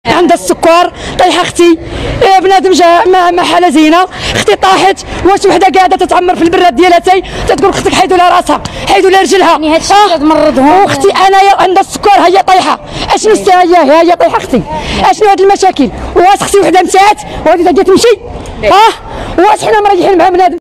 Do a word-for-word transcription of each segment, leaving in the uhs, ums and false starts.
عندها السكر طايحه اختي، بنادم جا ما حاله زينه، اختي طاحت. واش وحده قاعده تتعمر في البراد ديالها تاي تتقول اختك حيدوا لها راسها حيدوا لها رجلها. يعني هادشي اللي تمرضهم. واختي انايا عندها السكر هي طايحه. اشنو هي هي طايحه اختي؟ اشنو هاد المشاكل؟ واش اختي وحده مشات وهذه جات تمشي؟ اه واش حنا مريحين مع بنادم؟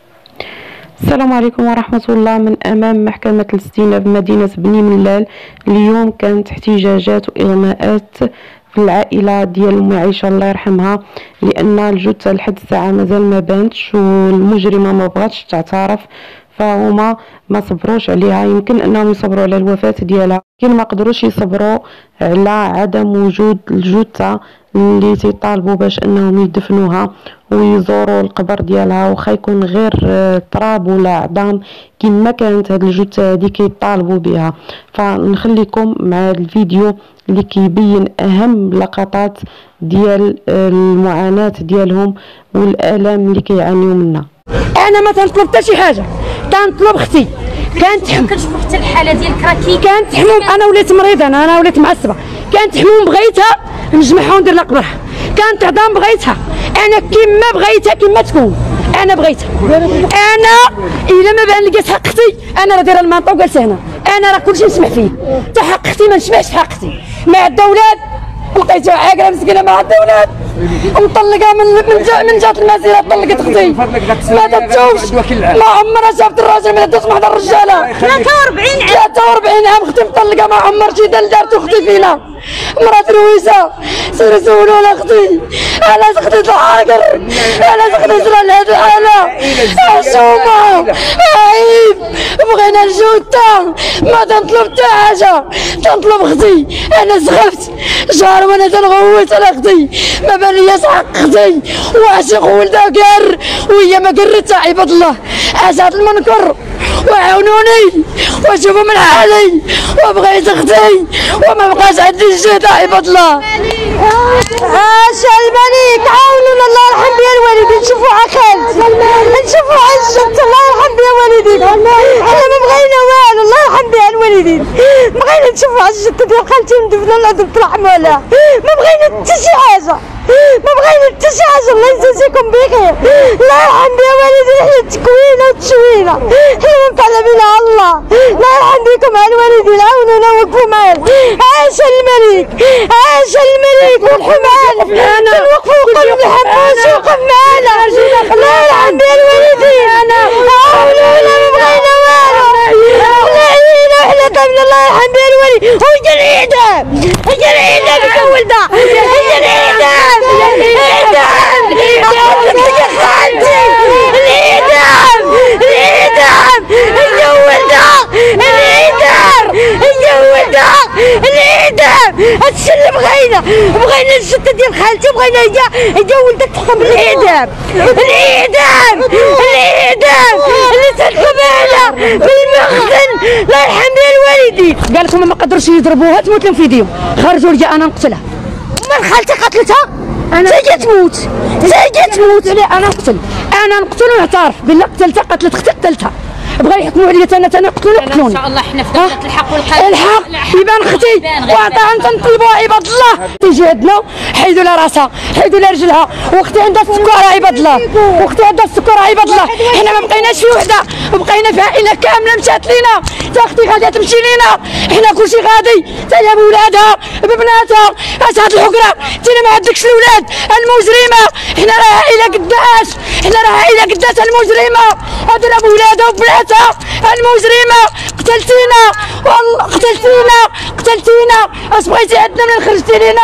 السلام عليكم ورحمة الله. من أمام محكمة الاستئناف بمدينة بني ملال. اليوم كانت احتجاجات وإغماءات في العائلة ديال أم عائشة الله يرحمها، لأن الجثة لحد الساعة مازال ما بانتش والمجرمة ما بغاتش تعترف، فهما ما صبروش عليها. يمكن انهم يصبروا على الوفاة ديالها لكن ما قدروش يصبروا على عدم وجود الجثة اللي تيطالبوا باش انهم يدفنوها ويزوروا القبر ديالها، واخا يكون غير تراب ولا عظام كما كانت هاد الجثة هادي كيطالبوا بها. فنخليكم مع الفيديو اللي كيبين اهم لقطات ديال المعاناة ديالهم والالام اللي كيعانيو منها. انا ما تنطلب حتى شي حاجه، تنطلب اختي كانت تحمم. كنشوفوا حتى الحاله ديالك راه كي كانت تحمم. انا وليت مريضه، انا انا وليت معصبه. كانت تحمم بغيتها نجمعها وندير لها قبرها. كانت عظام بغيتها انا كما بغيتها كما تكون انا بغيتها. انا الا ما بان لقيت حق اختي انا راه دايره المنطقه وجالسه هنا. انا راه كلشي نسمح فيه، حتى حق اختي ما نشبعش في حق اختي. ما عندها اولاد لقيتها عاقله مسكينه ما عندها اولاد مطلقه من من جا من جات المسيره. طلقت اختي ما داتوش، ما عمرها شافت الراجل، ما داتوش مع هذا الرجاله. ثلاثة وأربعين عام ثلاثة وأربعين عام اختي مطلقه، ما عمر شي دار دارت اختي فينا. مرات رويسه سيروا سولوا لها اختي علاش اختي تعاقر، علاش اختي صرا لهاد الحاله. حشومه عيب، بغينا الجثه ما تنطلب حتى حاجه، تنطلب اختي. انا سخفت شهر وانا تنغوت على اختي، ما بالياش حق اختي. وعشق ولدها قر وهي ما قرتها. عباد الله اشهد المنكر وعاونوني وشوفوا من حالي، وبغيت اختي وما بقاش عندي الجهد. عباد الله عاشا الملك، عاونونا الله يرحم بها الوالدين. نشوفوا على خالتي، نشوفوا على الجد الله يرحم بها الوالدين. حنا ما بغينا والو الله يرحم بها الوالدين. بغينا نشوفوا على الجد ديال خالتي مدفنه العذر ترحم عليها. ما بغينا حتى شي حاجه، ما بغينا حتى شي حاجه. الله يجازيكم بخير، الله يرحم بها الوالدين. حنا تكوينا وتشوينا، حنا ما نطلع بنا الله. الله يرحم بكم على الوالدين، عاونونا وقفوا معانا. عاش الملك، عاش الملك والحمال. نوقفوا ونقولوا بالحبوس وقف معانا. الله يرحم بها الوالدين، عاونونا ما بغينا والو. الله يعينا وحنا طلبنا الله يرحم بها الوالدين. وجا الإعدام، وجا الإعدام يا ولده، وجا الإعدام، الإعدام يا خالتي، الإعدام، الإعدام يا ولده، الإعدام يا ولده، الإعدام. هادشي اللي بغينا، بغينا الجثة ديال خالتي، بغينا هي هي ولدها تحكم بالإعدام، الإعدام، الإعدام اللي تنحكم في المخزن. الله يرحم بها الوالدين. قال لكم ما قدروش يضربوها تموت لهم في يديهم، خرجوا لي انا نقتلها. ومن خالتي قتلتها انا تيجي تموت، تيجي تموت. انا نقتل، انا نقتل ونعترف بالله قتلتها. قتلت اختي قتلتها. بغا يحكموا عليا انا انا يقتلوني يقتلوني. ان شاء الله حنا في دولة الحق والقانون. الحق يبان اختي وعطاها تنطلبوها. عباد الله تيجي عندنا حيدوا لها راسها، حيدوا لها رجلها. واختي عندها السكر عباد الله، واختي عندها السكر عباد الله. حنا ما بقيناش في وحده، بقينا في عائله كامله مشات لينا. تا اختي غاديه تمشي لينا، حنا كلشي غادي، تا هي بولادها ببناتها. اش هاد الحكره تينا ما عندكش الاولاد المجرمه. حنا راه عائله قداش، حنا راه عائله قداش المجرمه. هادو راه بولادها وبناتها المجرمه. قتلتينا والله، قتلتينا قتلتينا. اش بغيتي عندنا من خرجتي لينا؟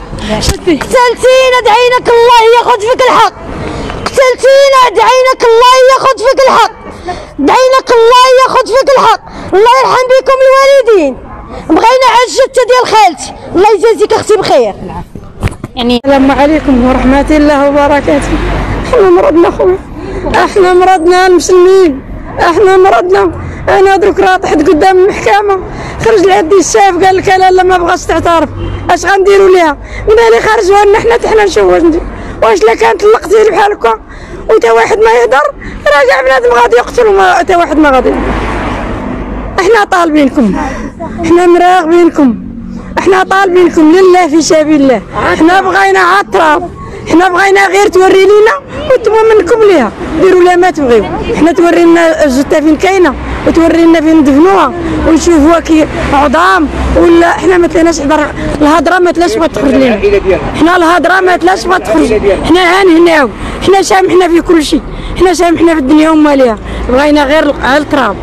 قتلتينا، دعيناك الله ياخذ فيك الحق. قتلتينا، دعيناك الله ياخذ فيك الحق، دعيناك الله ياخذ فيك الحق. الله يرحم بكم الوالدين. بغينا على الجثه ديال خالتي. الله يجازيك اختي بخير. يعني السلام عليكم ورحمه الله وبركاته. احنا مرضنا خويا، احنا مرضنا المسلمين، احنا مرضنا. انا درك راه طحت قدام المحكمه، خرج لعندي الشايف قال لك لا لا ما بغاش تعترف. اش غنديروا ليها؟ قلنا لي خرجوها لنا حنا حنا نشوف واش ندير. واش لا كانت طلقتيه بحال هكا وتا واحد ما يهضر راه كاع بنادم غادي يقتل وما تا واحد ما غادي. احنا طالبينكم، احنا مراقبينكم، احنا طالبينكم لله في سبيل الله، احنا بغينا عالتراب، احنا بغينا غير توري لينا وانتم منكم ليها، ديروا لا ما تبغيو، احنا توري لنا الجثه فين كاينه وتوري لنا فين ندفنوها ونشوفوها كي عظام، ولا احنا ما تليناش الهضره ما تلاش ما تخرج لنا، احنا الهضره ما تلاش ما تخرج، احنا هانهناو، احنا سامحنا في كل شيء، احنا سامحنا في الدنيا وما ليها، بغينا غير التراب.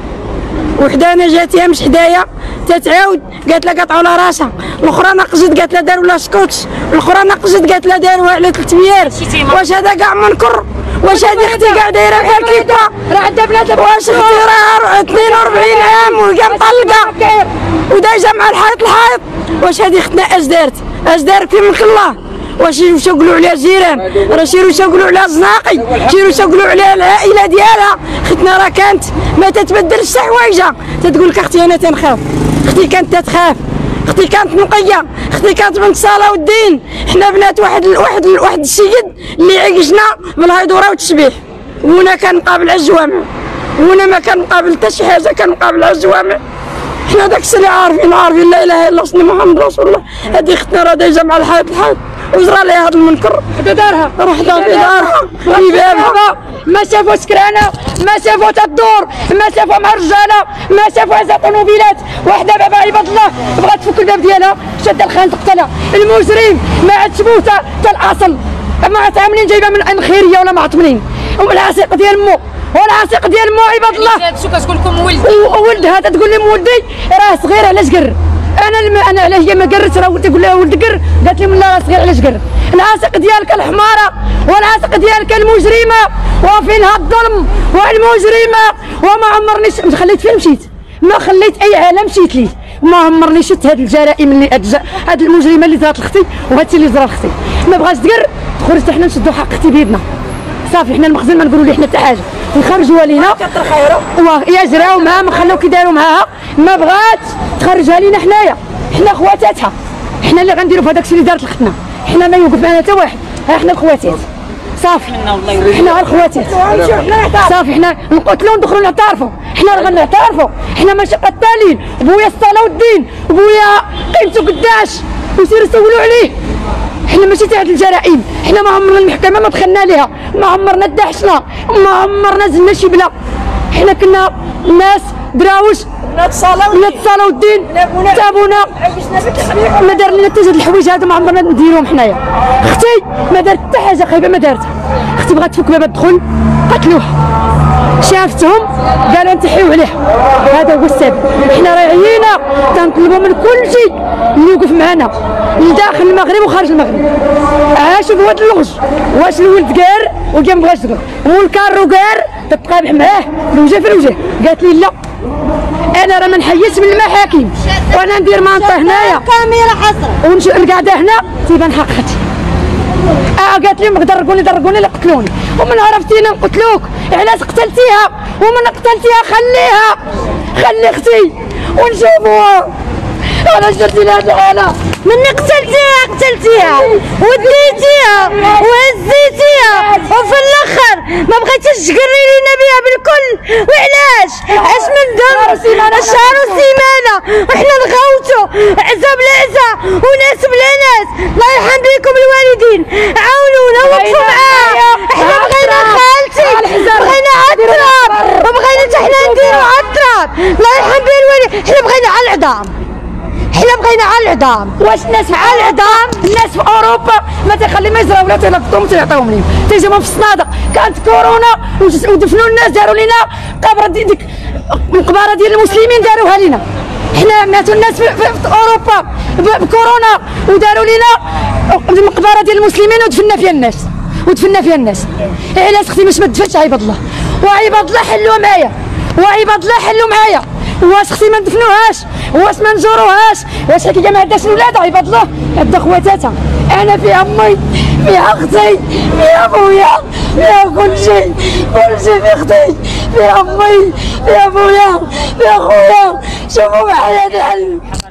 وحدانا جاتيها مش حدايا تتعاود قالت لها قطعوا لها راسها، الاخرى نقزت قالت لها داروا لها سكوتش، الاخرى نقزت قالت لها داروها على ثلاث ميار. واش هذا كاع منكر؟ واش هذه اختي كاع دايره بحال كيفا؟ راه عندها بنات، واش اختي راه اثنين وأربعين عام وهي مطلقه ودايجه مع الحائط الحائط، واش هذه اختنا اش دارت؟ اش دارت في ملك الله؟ واش يمشيو يقولوا عليها الجيران، راه يمشيو يقولوا عليها الزناقي، يمشيو يقولوا عليها العائله ديالها، اختنا راه كانت ما تتبدلش حتى حوايجها، تتقول لك اختي انا تنخاف، اختي كانت تتخاف، اختي كانت نقيه، اختي كانت بنت صلاح والدين، حنا بنات واحد واحد واحد السيد اللي عيشنا بالهيدوره والتسبيح، ونا كنقابل على الجوامع، ونا ما كنقابل حتى شي حاجه كنقابل على الجوامع، حنا داك الشيء اللي عارفين عارفين لا اله الا الله محمد رسول الله. هذه اختنا راه دايجه مع الحائط الحائط وزرا لها هذا المنكر، حدا دارها راه حدا دارها في بابها، ما شافوا سكرانه، ما شافوا تدور، ما شافوا مع الرجاله، ما شافوا عزا طوموبيلات، واحده بابا عباد الله بغات تفك الباب ديالها شاد الخان تقتلها، المجرم ما عادش موته حتى الاصل، ما عرفت عاملين جايبه من خيريه ولا ما عرفت منين، والعشيق ديال مو والعشيق ديال مو عباد الله شو كتقول لكم ولد وولدها تقول لي ولدي راه صغير علاش قر، انا الم... انا علاش هي ما قرت راه تقول لها ولد قر، قالت لي من لا راه صغير علاش قر، العاشق ديالك الحماره والعاشق ديالك المجرمه وفينها الظلم والمجرمه، وما عمرنيش خليت فين مشيت، ما خليت اي عالم مشيت ليه، ما عمرني شفت هاد الجرائم اللي هاد المجرمه اللي زرات لختي وهادشي اللي زرا لختي، ما بغاش تقر خرجت حنا نشدوا حق اختي بيدنا صافي، حنا المخزن ما نقولوا ليه حنا حتى حاجه، نخرجوها لينا يا جراو معاها ما خلاو كي داروا معاها، ما بغات تخرجها لينا حنايا، حنا خواتاتها، حنا اللي غنديروا في هذاك الشيء اللي دارت لختنا، حنا ما يوقف معنا حتى واحد، ها حنا الخواتات صافي، حنا الخواتات صافي، حنا نقتلوا وندخلوا نعترفوا، حنا راه غنعترفوا، حنا ماشي قتالين، بويا الصلاه والدين، بويا قيمته قداش ويصيروا يسولوا عليه، حنا ماشي تاع هاد الجرائم، حنا ما عمرنا المحكمه ما دخلنا ليها، ما عمرنا دحشنا، ما عمرنا زلنا شي بلا، حنا كنا ناس دراوش ولاد الصلاه ولاد الصلاه والدين تابونا، ما دار لنا حتى هاد الحوايج هذا ما عمرنا نديروهم حنايا، اختي ما دارت حتى حاجه خايبه ما دارتها، اختي بغات تفك باب الدخول قتلوها، شافتهم قالوا نتحيو عليها، هذا هو السبب، حنا راه عيينا تنطلبوا من كل شيء اللي يوقف معنا لداخل المغرب وخارج المغرب، عاشوا بهاد اللغز، واش الولد قار وكاع ما بغاش تقول، والكارو قار تتقابح معاه الوجه في الوجه، قالت لي لا انا راه ما نحيدش من المحاكم وانا ندير مانطه هنايا كاميرا حصر ونقعد هنا تيبان حقتي، اه قالت لي درقوني درقوني لا قتلوني، ومن عرفتينا نقتلوك علاش قتلتيها، ومن قتلتيها خليها خلي اختي ونشوفوها، علاش درتي لها هاد الحاله، مني قتلتيها قتلتيها وديتيها وهزيتيها وفي الاخر ما بغيتيش تقري لينا بها بالكل، وعلاش؟ عاش من دم الشهر والسيمانه وحنا نغوتو عزا بلا عزا وناس بلا ناس، الله يرحم بكم الوالدين، عاونونا وقفوا معاه، احنا بغينا خالتي بغينا عالتراب وبغينا حتى حنا نديرو عالتراب، الله يرحم بها الوالدين، حنا بغينا على العظام، حنا بغينا على العظام، واش الناس على العظام؟ الناس في اوروبا ما تخلي ما يزراو ولا تلفطهم تيعطيوهم لهم، تيجيبهم في الصنادق، كانت كورونا ودفنوا الناس داروا لنا قبره ديك المقبره ديال المسلمين داروها لنا، حنا ماتوا الناس في, في, في اوروبا بكورونا وداروا لنا المقبره ديال المسلمين ودفنا فيها الناس ودفنا فيها الناس، علاش اختي باش ما تدفنش عباد الله، وعباد الله حلوا معايا، وعباد الله حلوا معايا، واش اختي ما ندفنوهاش، واش ما نزوروهاش، واش هكا ما عندهاش الولاد عباد الله، عندها خواتاتها، انا فيها امي فيها اختي فيها ابويا فيها كل شيء كل شيء في اختي فيها امي فيها ابويا فيها خويا، شوفوا معايا الحل.